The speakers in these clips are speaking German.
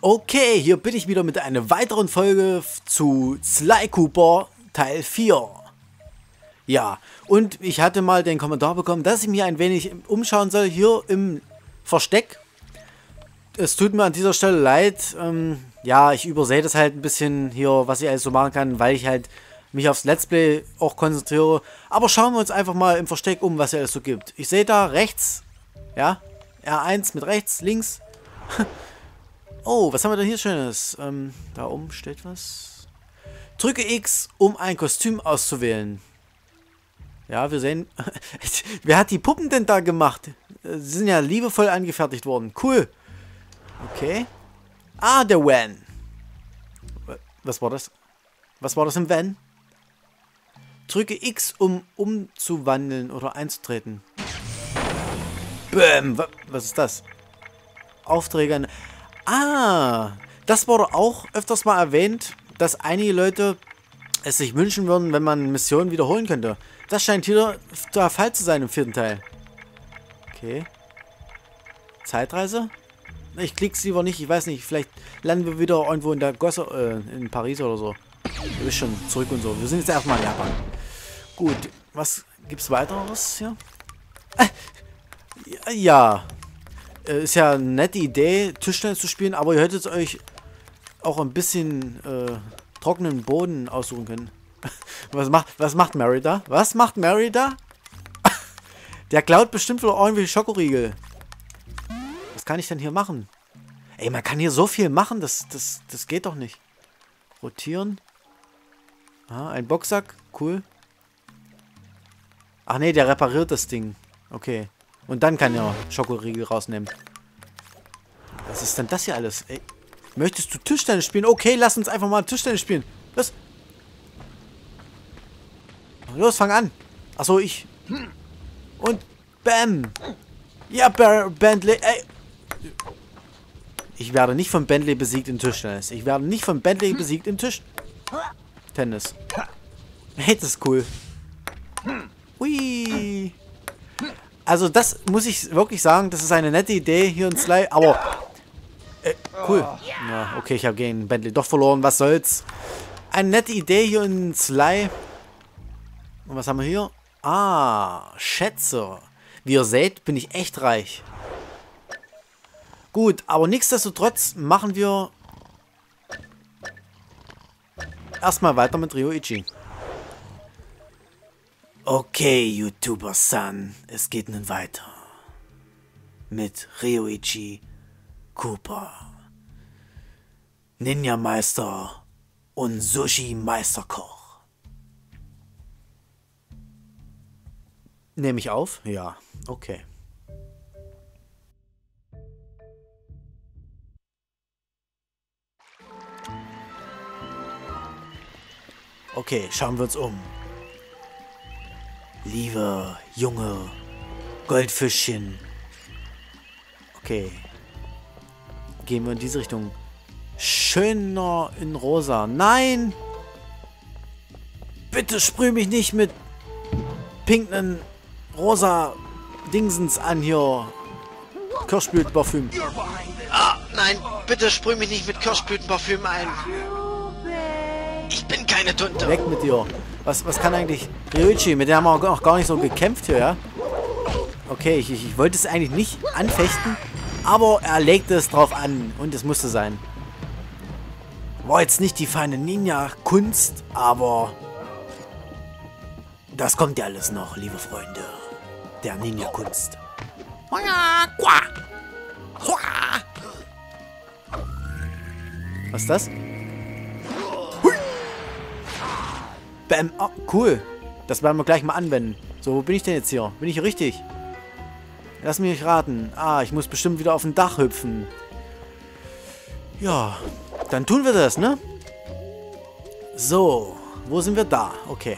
Okay, hier bin ich wieder mit einer weiteren Folge zu Sly Cooper Teil 4. Ja, und ich hatte mal den Kommentar bekommen, dass ich mir ein wenig umschauen soll hier im Versteck. Es tut mir an dieser Stelle leid, ja, ich übersehe das halt ein bisschen hier, was ich alles so machen kann, weil ich halt mich aufs Let's Play auch konzentriere. Aber schauen wir uns einfach mal im Versteck um, was es alles so gibt. Ich sehe da rechts, ja, R1 mit rechts, links. Oh, was haben wir denn hier Schönes? Da oben steht was. Drücke X, um ein Kostüm auszuwählen. Ja, wir sehen... Wer hat die Puppen denn da gemacht? Sie sind ja liebevoll angefertigt worden. Cool. Okay. Ah, der Van. Was war das? Was war das im Van? Drücke X, um umzuwandeln oder einzutreten. Bäm. Was ist das? Aufträge... Ah, das wurde auch öfters mal erwähnt, dass einige Leute es sich wünschen würden, wenn man Missionen wiederholen könnte. Das scheint hier der Fall zu sein im 4. Teil. Okay. Zeitreise? Ich klick's lieber nicht, ich weiß nicht, vielleicht landen wir wieder irgendwo in der Gosse, in Paris oder so. Du bist schon zurück und so. Wir sind jetzt erstmal in Japan. Gut, was gibt's weiteres hier? Ja. Ist ja eine nette Idee, Tischtennis zu spielen, aber ihr hättet euch auch ein bisschen trockenen Boden aussuchen können. Was macht Mary da? Was macht Mary da? Der klaut bestimmt wieder irgendwelche Schokoriegel. Was kann ich denn hier machen? Ey, man kann hier so viel machen, das geht doch nicht. Rotieren. Ah, ein Boxsack, cool. Ach nee, der repariert das Ding. Okay. Und dann kann er Schokoriegel rausnehmen. Was ist denn das hier alles? Ey, möchtest du Tischtennis spielen? Okay, lass uns einfach mal Tischtennis spielen. Los. Los, fang an. Achso, ich. Und bam. Ja, Bentley. Ey. Ich werde nicht von Bentley besiegt im Tischtennis. Ich werde nicht von Bentley besiegt im Tischtennis. Hey, das ist cool. Hui. Also das muss ich wirklich sagen, das ist eine nette Idee hier in Sly, aber cool. Ja, okay, ich habe gegen Bentley doch verloren, was soll's. Eine nette Idee hier in Sly. Und was haben wir hier? Ah, Schätze. Wie ihr seht, bin ich echt reich. Gut, aber nichtsdestotrotz machen wir erstmal weiter mit Ryoichi. Okay, YouTuber-San, es geht nun weiter. Mit Ryoichi Cooper. Ninja-Meister und Sushi-Meisterkoch. Nehme ich auf? Ja, okay. Okay, schauen wir uns um. Liebe junge Goldfischchen. Okay. Gehen wir in diese Richtung. Schöner in rosa. Nein! Bitte sprüh mich nicht mit pinken rosa Dingsens an hier. Kirschblütenparfüm. Ah, nein, bitte sprüh mich nicht mit Kirschblütenparfüm ein. Ich bin keine Tunte. Weg mit dir. Was kann eigentlich Ryoichi? Mit der haben wir auch gar nicht so gekämpft hier, ja? Okay, ich wollte es eigentlich nicht anfechten, aber er legte es drauf an und es musste sein. War jetzt nicht die feine Ninja-Kunst, aber das kommt ja alles noch, liebe Freunde. Der Ninja-Kunst. Was ist das? Bam. Oh, cool. Das werden wir gleich mal anwenden. So, wo bin ich denn jetzt hier? Bin ich hier richtig? Lass mich raten. Ah, ich muss bestimmt wieder auf ein Dach hüpfen. Ja, dann tun wir das, ne? So, wo sind wir da? Okay.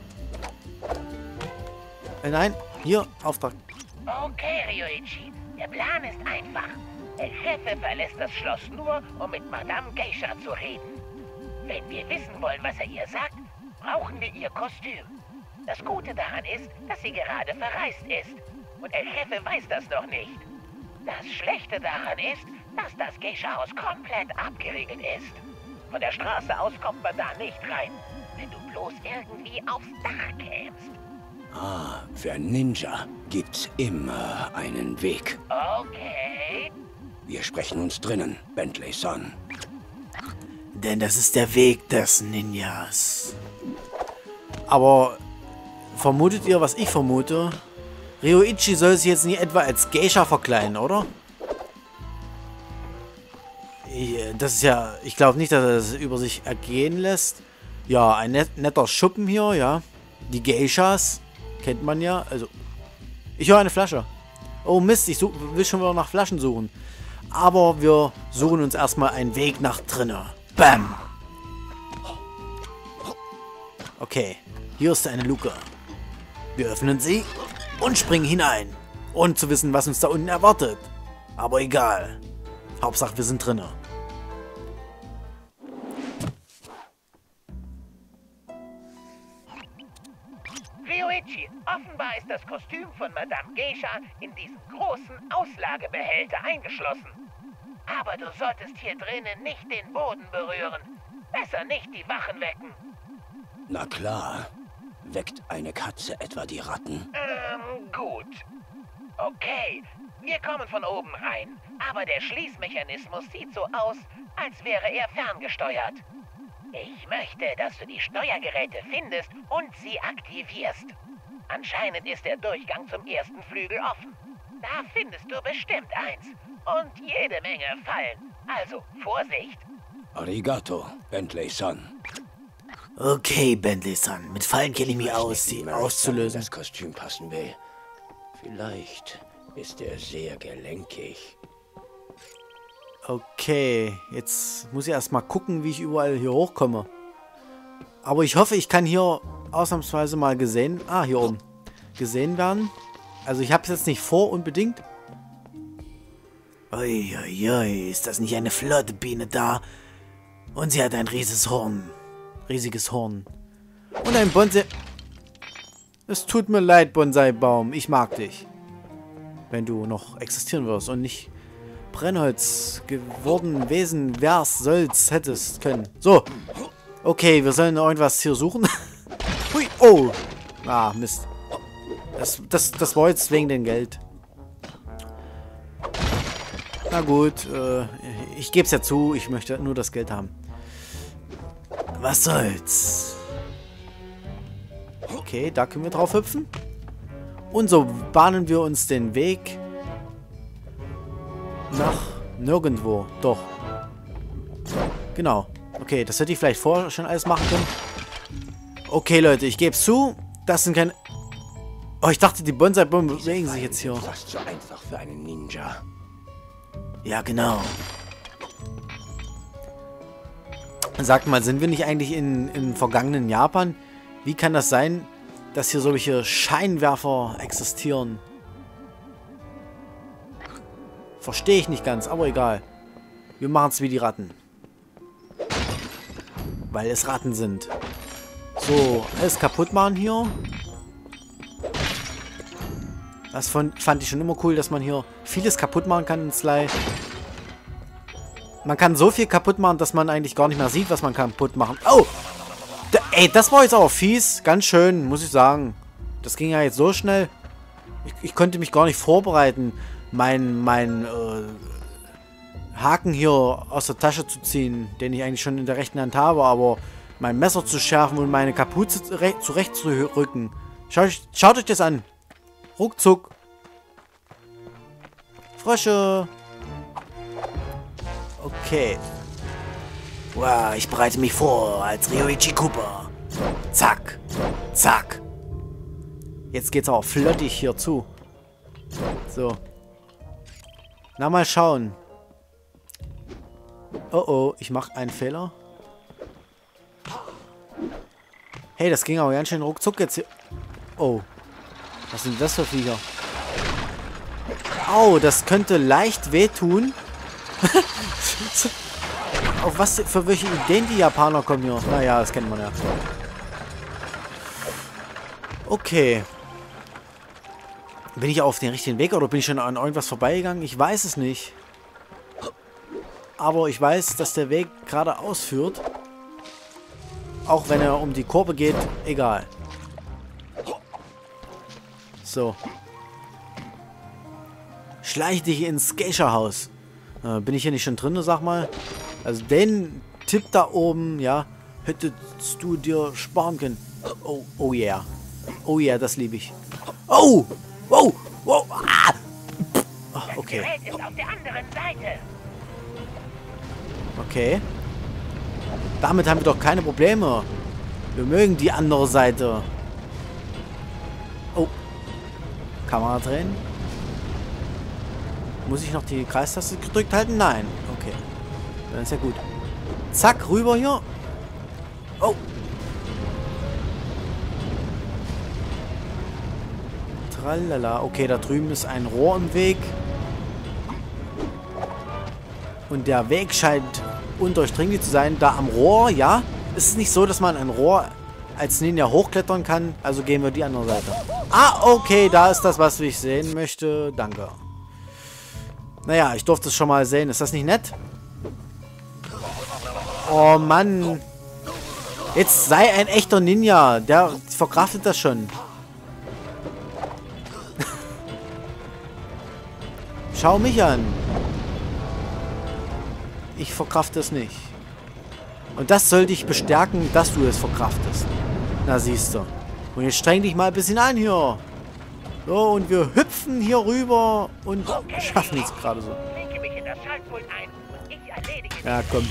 Nein, hier, Auftrag. Okay, Ryoichi. Der Plan ist einfach. El Jefe verlässt das Schloss nur, um mit Madame Geisha zu reden. Wenn wir wissen wollen, was er ihr sagt, brauchen wir ihr Kostüm. Das Gute daran ist, dass sie gerade verreist ist. Und El Jefe weiß das noch nicht. Das Schlechte daran ist, dass das Geisha-Haus komplett abgeriegelt ist. Von der Straße aus kommt man da nicht rein, wenn du bloß irgendwie aufs Dach kämst. Ah, für Ninja gibt's immer einen Weg. Okay. Wir sprechen uns drinnen, Bentley-san. Denn das ist der Weg des Ninjas. Aber vermutet ihr, was ich vermute? Ryoichi soll sich jetzt nicht etwa als Geisha verkleiden, oder? Das ist ja... Ich glaube nicht, dass er das über sich ergehen lässt. Ja, ein netter Schuppen hier, ja. Die Geishas kennt man ja. Also, ich höre eine Flasche. Oh Mist, ich will schon wieder nach Flaschen suchen. Aber wir suchen uns erstmal einen Weg nach drinnen. Bam! Okay, hier ist eine Luke. Wir öffnen sie und springen hinein. Ohne zu wissen, was uns da unten erwartet. Aber egal. Hauptsache, wir sind drinnen. Ryoichi, offenbar ist das Kostüm von Madame Geisha in diesen großen Auslagebehälter eingeschlossen. Aber du solltest hier drinnen nicht den Boden berühren. Besser nicht die Wachen wecken. Na klar. Weckt eine Katze etwa die Ratten? Gut. Okay, wir kommen von oben rein. Aber der Schließmechanismus sieht so aus, als wäre er ferngesteuert. Ich möchte, dass du die Steuergeräte findest und sie aktivierst. Anscheinend ist der Durchgang zum ersten Flügel offen. Da findest du bestimmt eins. Und jede Menge Fallen. Also, Vorsicht. Arigato, Bentley-san. Okay, Bentley-san. Mit Fallen kenne ich mich aus, sie auszulösen. Das Kostüm passen will. Vielleicht ist er sehr gelenkig. Okay, jetzt muss ich erstmal gucken, wie ich überall hier hochkomme. Aber ich hoffe, ich kann hier ausnahmsweise mal gesehen... Ah, hier oben. Gesehen werden. Also ich habe es jetzt nicht vor unbedingt. Uiuiui, ist das nicht eine flotte Biene da? Und sie hat ein riesiges Horn. Riesiges Horn. Und ein Bonsai... Es tut mir leid, Bonsai-Baum. Ich mag dich. Wenn du noch existieren wirst und nicht Brennholz geworden Wesen wärst, sollst, hättest, können. So. Okay, wir sollen irgendwas hier suchen. Hui, oh. Ah, Mist. Das war jetzt wegen dem Geld. Na gut, ich gebe es ja zu, ich möchte nur das Geld haben. Was soll's? Okay, da können wir drauf hüpfen. Und so bahnen wir uns den Weg nach nirgendwo. Doch. Genau. Okay, das hätte ich vielleicht vorher schon alles machen können. Okay, Leute, ich gebe es zu. Das sind keine... Oh, ich dachte, die Bonsai-Bäume bewegen sich jetzt hier. Fast so einfach für einen Ninja. Ja, genau. Sagt mal, sind wir nicht eigentlich in vergangenen Japan? Wie kann das sein, dass hier solche Scheinwerfer existieren? Verstehe ich nicht ganz, aber egal. Wir machen es wie die Ratten. Weil es Ratten sind. So, alles kaputt machen hier. Das fand ich schon immer cool, dass man hier vieles kaputt machen kann in Sly. Man kann so viel kaputt machen, dass man eigentlich gar nicht mehr sieht, was man kaputt machen. Oh! Ey, das war jetzt auch fies. Ganz schön, muss ich sagen. Das ging ja jetzt so schnell. Ich konnte mich gar nicht vorbereiten, mein Haken hier aus der Tasche zu ziehen, den ich eigentlich schon in der rechten Hand habe, aber mein Messer zu schärfen und meine Kapuze zurecht zu rücken. Schaut euch das an. Ruckzuck. Frösche. Okay. Wow, ich bereite mich vor als Ryoichi Cooper. Zack. Zack. Jetzt geht's auch flottig hier zu. So. Na, mal schauen. Oh oh, ich mache einen Fehler. Hey, das ging aber ganz schön ruckzuck jetzt hier. Oh. Was sind das für Viecher? Au, das könnte leicht wehtun. Auf was für welche Ideen die Japaner kommen hier? Naja, das kennt man ja. Okay. Bin ich auf den richtigen Weg oder bin ich schon an irgendwas vorbeigegangen? Ich weiß es nicht. Aber ich weiß, dass der Weg geradeaus führt. Auch wenn er um die Kurve geht, egal. So. Schleich dich ins Geisha-Haus. Bin ich hier nicht schon drin, sag mal? Also den Tipp da oben, ja, hättest du dir sparen können. Oh, oh yeah. Oh yeah, das liebe ich. Oh! Wow! Wow! Ah! Ach, okay. Das Gerät ist auf der anderen Seite. Okay. Damit haben wir doch keine Probleme. Wir mögen die andere Seite. Oh. Kamera drehen. Muss ich noch die Kreistaste gedrückt halten? Nein. Okay. Dann ist ja gut. Zack, rüber hier. Oh. Tralala. Okay, da drüben ist ein Rohr im Weg. Und der Weg scheint undurchdringlich zu sein. Da am Rohr, ja. Es ist nicht so, dass man ein Rohr als Ninja hochklettern kann. Also gehen wir die andere Seite. Ah, okay. Da ist das, was ich sehen möchte. Danke. Naja, ich durfte es schon mal sehen. Ist das nicht nett? Oh, Mann. Jetzt sei ein echter Ninja. Der verkraftet das schon. Schau mich an. Ich verkrafte es nicht. Und das soll dich bestärken, dass du es verkraftest. Na, siehst du. Und jetzt streng dich mal ein bisschen an hier. So, und wir hüpfen hier rüber und schaffen es gerade so. Klinke mich in das Schaltpult ein und ich erledige dich. Ja, komm.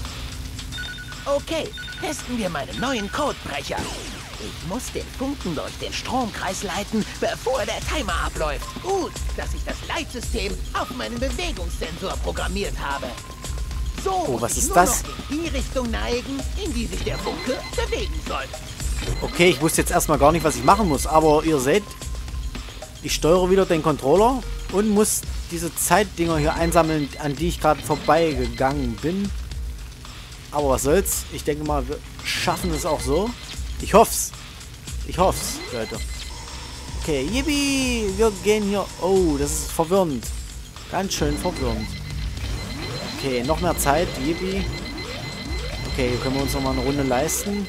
Okay, testen wir meinen neuen Codebrecher. Ich muss den Funken durch den Stromkreis leiten, bevor der Timer abläuft. Gut, dass ich das Leitsystem auf meinen Bewegungssensor programmiert habe. So Oh, was muss ich ist nur das? noch in die Richtung neigen, in die sich der Funke bewegen soll. Okay, ich wusste jetzt erstmal gar nicht, was ich machen muss. Aber ihr seht, ich steuere wieder den Controller und muss diese Zeitdinger hier einsammeln, an die ich gerade vorbeigegangen bin. Aber was soll's? Ich denke mal, wir schaffen es auch so. Ich hoff's. Ich hoff's, Leute. Okay, yippie! Wir gehen hier... Oh, das ist verwirrend. Ganz schön verwirrend. Okay, noch mehr Zeit. Yippie. Okay, hier können wir uns nochmal eine Runde leisten.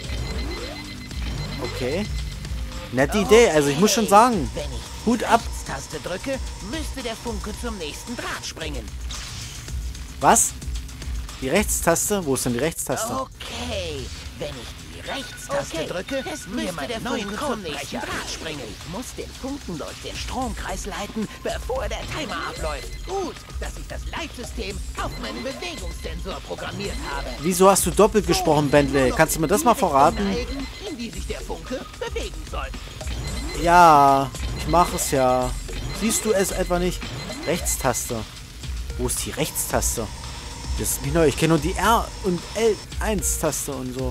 Okay. Nette Idee. Also ich muss schon sagen, Wenn ich Hut ab. die Taste drücke, müsste der Funke zum nächsten Draht springen. Was? Die Rechtstaste? Wo ist denn die Rechtstaste? Okay, wenn ich die Rechtstaste drücke, müsste der Funke zum nächsten Draht springen. Ich muss den Funken durch den Stromkreis leiten, bevor der Timer abläuft. Gut, dass ich das Leitsystem auf meinen Bewegungssensor programmiert habe. Wieso hast du doppelt gesprochen, Bentley? Kannst du mir das mal verraten? Neigen, in die sich der Funke bewegen soll. Ja, ich mache es ja. Siehst du es etwa nicht? Rechtstaste. Wo ist die Rechtstaste? Das ist mir neu. Ich kenne nur die R- und L1-Taste und so.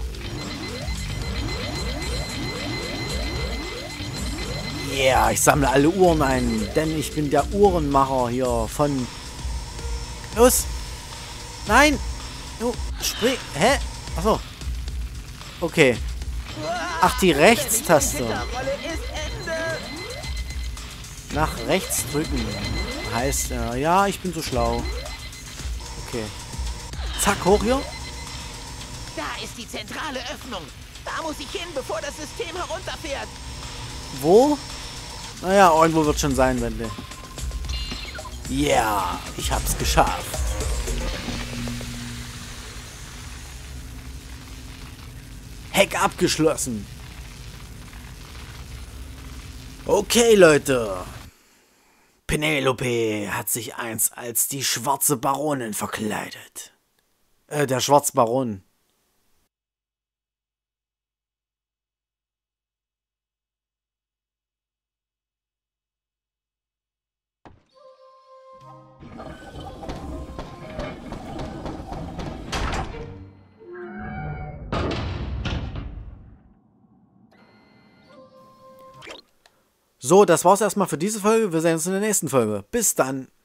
Yeah, ich sammle alle Uhren ein, denn ich bin der Uhrenmacher hier von... Los! Nein! Du, spring... Hä? Achso. Okay. Ach, die Rechtstaste. Nach rechts drücken. Heißt, ja, ich bin so schlau. Okay. Zack, hoch hier. Da ist die zentrale Öffnung. Da muss ich hin, bevor das System herunterfährt. Wo? Naja, irgendwo wird schon sein, Wende. Yeah, ich hab's geschafft. Heck abgeschlossen. Okay, Leute. Penelope hat sich einst als die schwarze Baronin verkleidet. Der Schwarzbaron. So, das war's erstmal für diese Folge. Wir sehen uns in der nächsten Folge. Bis dann.